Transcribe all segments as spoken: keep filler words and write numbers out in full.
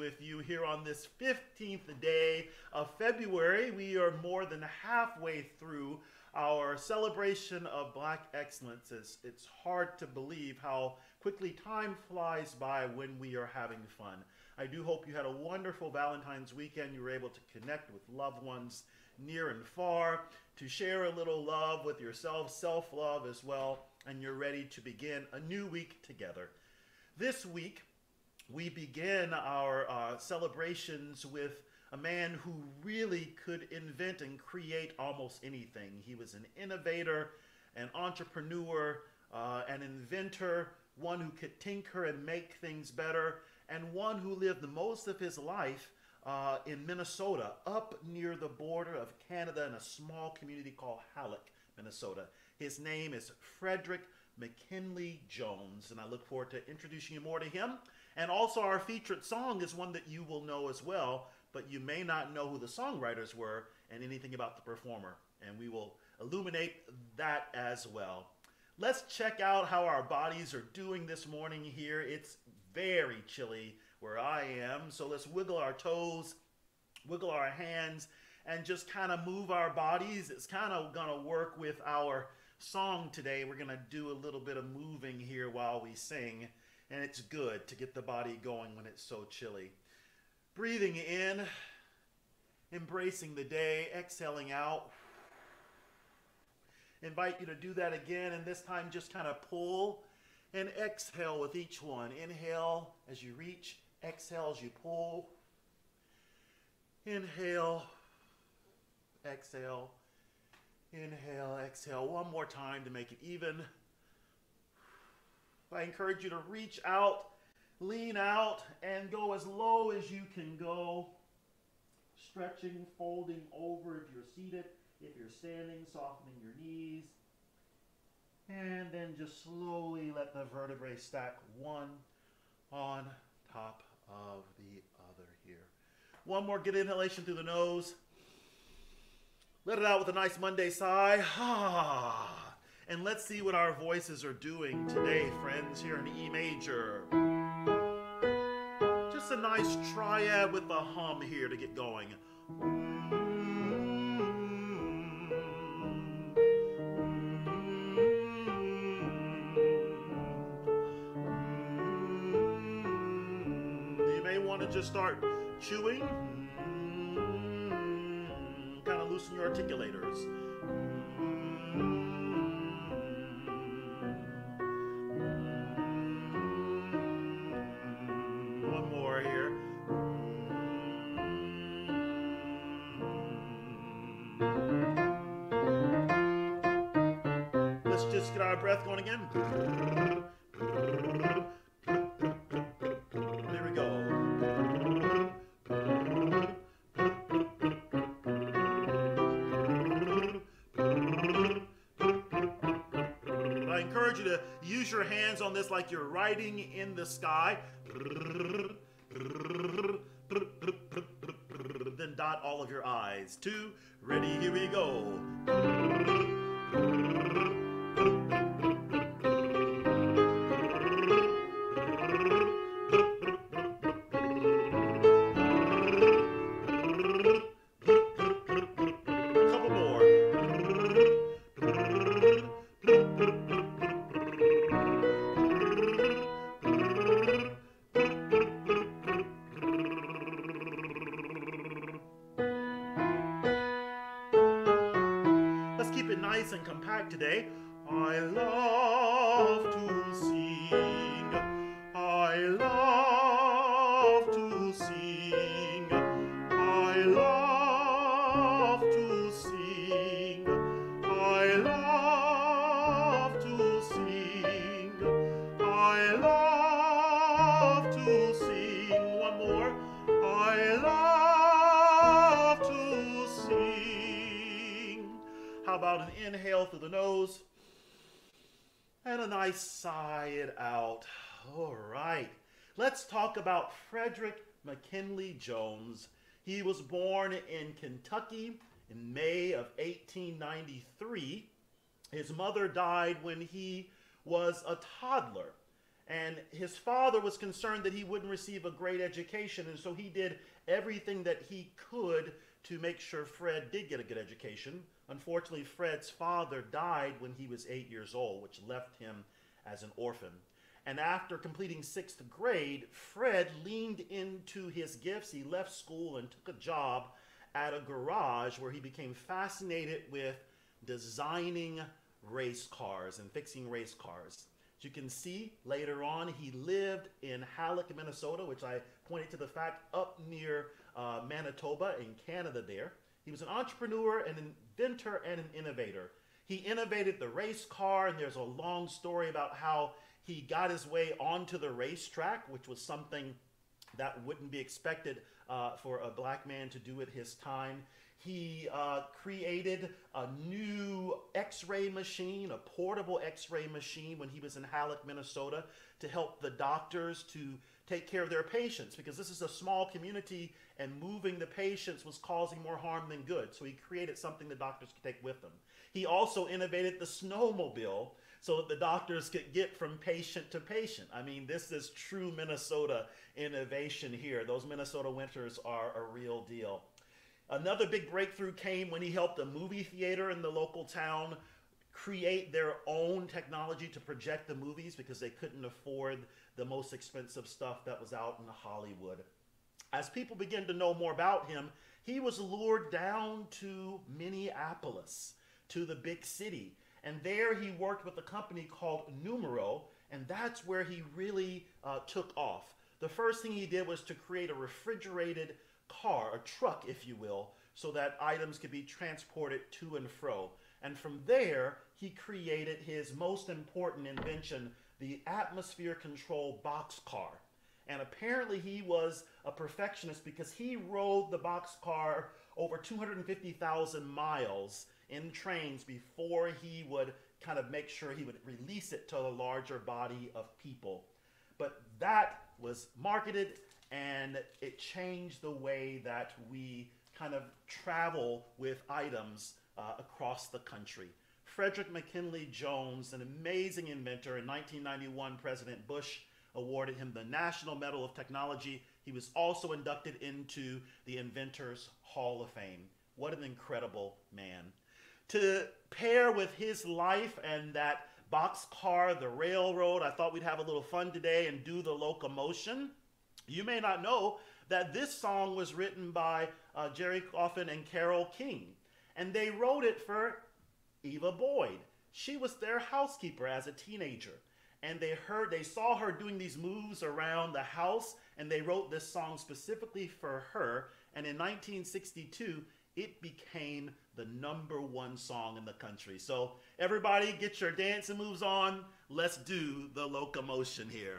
with you here on this fifteenth day of February. We are more than halfway through our celebration of Black excellence. It's, it's hard to believe how quickly time flies by when we are having fun. I do hope you had a wonderful Valentine's weekend. You were able to connect with loved ones near and far, to share a little love with yourself, self-love as well, and you're ready to begin a new week together. This week, we begin our uh, celebrations with a man who really could invent and create almost anything. He was an innovator, an entrepreneur, uh, an inventor, one who could tinker and make things better, and one who lived most of his life uh, in Minnesota, up near the border of Canada in a small community called Hallock, Minnesota. His name is Frederick McKinley Jones, and I look forward to introducing you more to him. And also our featured song is one that you will know as well, but you may not know who the songwriters were and anything about the performer, and we will illuminate that as well. Let's check out how our bodies are doing this morning here. It's very chilly where I am, so let's wiggle our toes, wiggle our hands, and just kind of move our bodies. It's kind of gonna work with our song today. We're gonna do a little bit of moving here while we sing, and it's good to get the body going when it's so chilly. Breathing in, embracing the day, exhaling out. Invite you to do that again, and this time just kind of pull and exhale with each one. Inhale as you reach, exhale as you pull. Inhale, exhale, inhale, exhale. One more time to make it even. I encourage you to reach out, lean out, and go as low as you can go. Stretching, folding over if you're seated. If you're standing, softening your knees. And then just slowly let the vertebrae stack one on top of the other here. One more good inhalation through the nose. Let it out with a nice Monday sigh. Ah. And let's see what our voices are doing today, friends, here in E major. Just a nice triad with a hum here to get going. You may want to just start chewing. Kind of loosen your articulators. One more here. Let's just get our breath going again. There we go. I encourage you to use your hands on this like you're writing in the sky. Then dot all of your I's. Two, ready, here we go. Couple more. Let's keep it nice and compact today. I love to sing. I love to sing. I love to sing. I love to sing. I love to sing. One more. I love to sing. How about an inhale through the nose and a nice sigh it out. All right. Let's talk about Frederick McKinley Jones. He was born in Kentucky in May of eighteen ninety-three. His mother died when he was a toddler. And his father was concerned that he wouldn't receive a great education, and so he did everything that he could to make sure Fred did get a good education. Unfortunately, Fred's father died when he was eight years old, which left him as an orphan. And after completing sixth grade, Fred leaned into his gifts. He left school and took a job at a garage where he became fascinated with designing race cars and fixing race cars. As you can see later on, he lived in Hallock, Minnesota, which I pointed to the fact up near uh, Manitoba in Canada there. He was an entrepreneur, an inventor, and an innovator. He innovated the race car, and there's a long story about how he got his way onto the racetrack, which was something that wouldn't be expected uh, for a black man to do at his time. He uh, created a new x-ray machine, a portable x-ray machine when he was in Hallock, Minnesota, to help the doctors to take care of their patients, because this is a small community and moving the patients was causing more harm than good. So he created something the doctors could take with them. He also innovated the snowmobile so that the doctors could get from patient to patient. I mean, this is true Minnesota innovation here. Those Minnesota winters are a real deal. Another big breakthrough came when he helped a movie theater in the local town create their own technology to project the movies because they couldn't afford the most expensive stuff that was out in Hollywood. As people began to know more about him, he was lured down to Minneapolis, to the big city. And there he worked with a company called Numero, and that's where he really uh, took off. The first thing he did was to create a refrigerated car, a truck, if you will, so that items could be transported to and fro. And from there, he created his most important invention, the atmosphere control boxcar. And apparently he was a perfectionist because he rode the boxcar over two hundred fifty thousand miles in trains before he would kind of make sure he would release it to a larger body of people. But that was marketed, and it changed the way that we kind of travel with items uh, across the country. Frederick McKinley Jones, an amazing inventor. In nineteen ninety-one, President Bush awarded him the National Medal of Technology. He was also inducted into the Inventors Hall of Fame. What an incredible man. To pair with his life and that boxcar, the railroad, I thought we'd have a little fun today and do the Loco-motion. You may not know that this song was written by uh, Jerry Coffin and Carole King, and they wrote it for Eva Boyd. She was their housekeeper as a teenager, and they heard, they saw her doing these moves around the house, and they wrote this song specifically for her. And in nineteen sixty-two, it became the number one song in the country. So everybody get your dancing moves on. Let's do the Loco-motion here.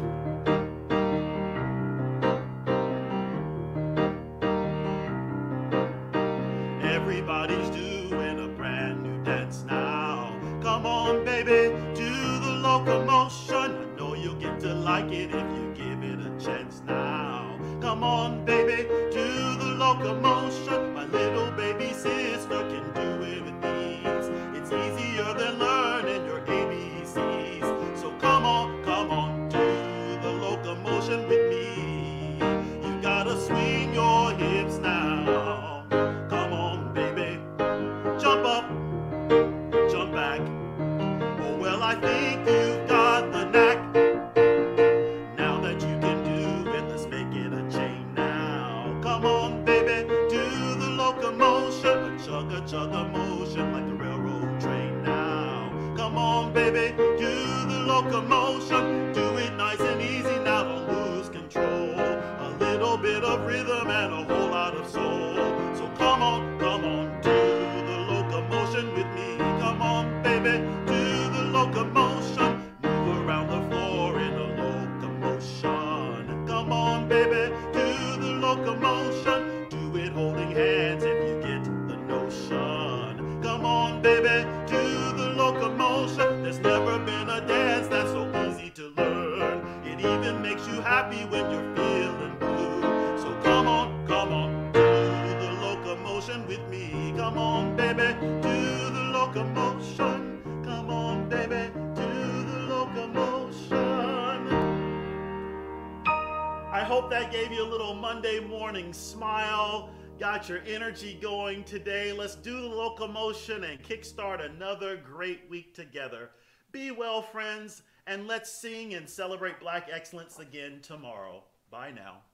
Everybody's doing a brand new dance now. Come on, baby, do the Loco-motion. I know you'll get to like it if you give it a chance now. Come on, baby, do the Loco-motion. My little baby sister can do it with ease. It's easier than learning your A B Cs. So come on, come on, do the Loco-motion with me. You gotta swing your hips now. Come on, baby, jump up, jump back. Oh, well, I think you've got the knack. Now that you can do it, let's make it a chain now. Come on, baby, do the Loco-motion. A chugga chugga motion like the railroad train now. Come on, baby, do the Loco-motion. Do it nice and easy now, don't lose control. A little bit of rhythm and a whole lot of soul. So come on, come on, do the Loco-motion with me. Come on, baby, do the Loco-motion. Move around the floor in a Loco-motion. Come on, baby, do the Loco-motion. Do it holding hands if you get the notion. Come on, baby, do the Loco-motion. There's never been a dance that's so easy to learn. It even makes you happy when you're feeling blue. So come on, come on, do the Loco-motion with me. Come on, baby, do the Loco-motion. Come on, baby, do the Loco-motion. hope that gave you a little Monday morning smile, got your energy going today. Let's do the locomotion and kickstart another great week together. Be well, friends, and let's sing and celebrate Black excellence again tomorrow. Bye now.